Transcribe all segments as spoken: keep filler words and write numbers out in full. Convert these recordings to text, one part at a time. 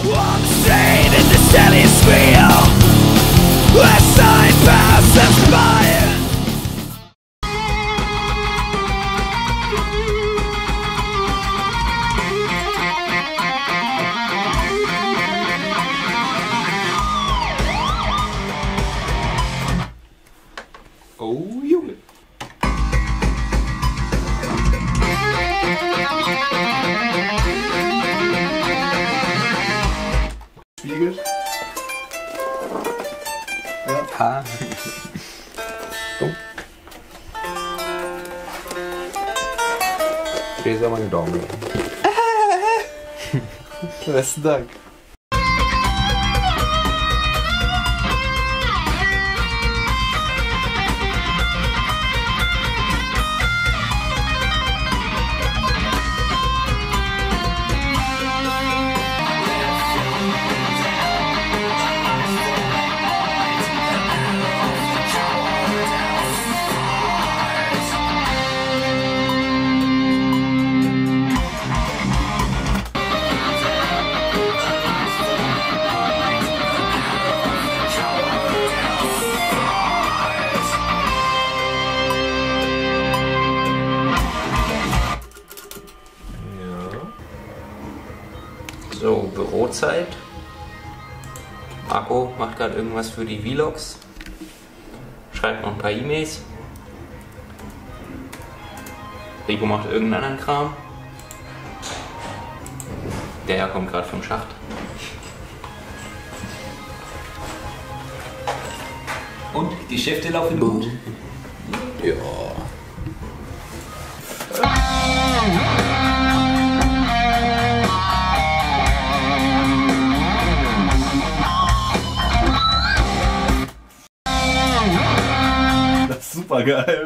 One straight in this hemisphere as time passes by. Oh Junge. Spiegel. Ja. Ha. So. Dreh mal den Daumen. Besten Dank. So, Bürozeit. Marco macht gerade irgendwas für die Vlogs. Schreibt noch ein paar E-Mails. Rico macht irgendeinen anderen Kram. Der Herr kommt gerade vom Schacht. Und die Geschäfte laufen gut. Ja. Das ist super geil.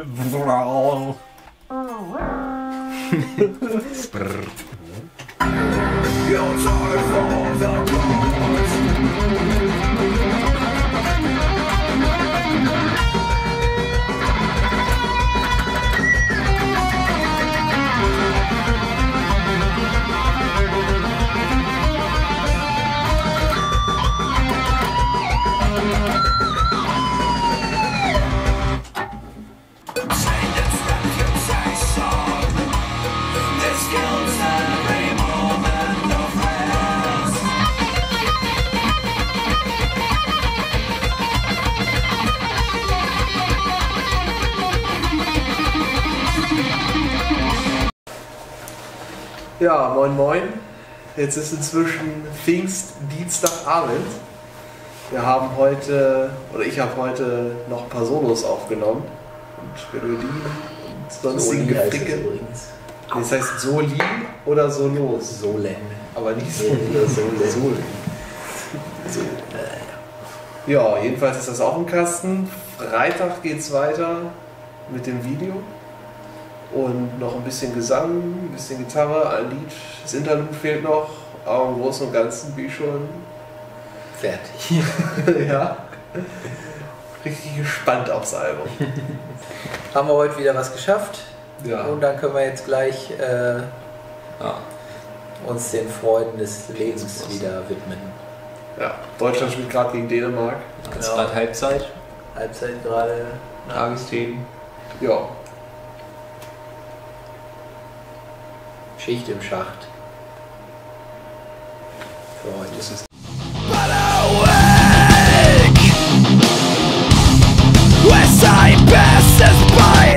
Ja, moin moin. Jetzt ist inzwischen Pfingstdienstagabend. Wir haben heute, oder ich habe heute noch ein paar Solos aufgenommen und Melodien und sonstige Gefricke. Das heißt Soli oder Solos? Solen. Aber nicht Soli oder Solen. Solen. So. Ja, jedenfalls ist das auch im Kasten. Freitag geht es weiter mit dem Video. Und noch ein bisschen Gesang, ein bisschen Gitarre, ein Lied. Das Interlude fehlt noch, aber im Großen und Ganzen bin ich schon Fertig. ja, richtig gespannt aufs Album. Haben wir heute wieder was geschafft. Ja. Und dann können wir jetzt gleich äh, Ja. uns den Freuden des Lebens wieder widmen. Ja, Deutschland spielt gerade gegen Dänemark. Jetzt ist Genau. gerade Halbzeit. Halbzeit gerade. Tagesthemen. Ja, Schicht im Schacht. Für heute ist es. But awake as time passes by.